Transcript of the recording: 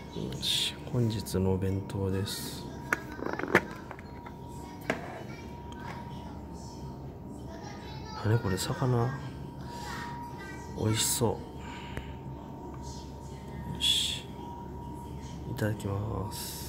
よし、本日のお弁当です。何これ、魚美味しそう。よし、いただきます。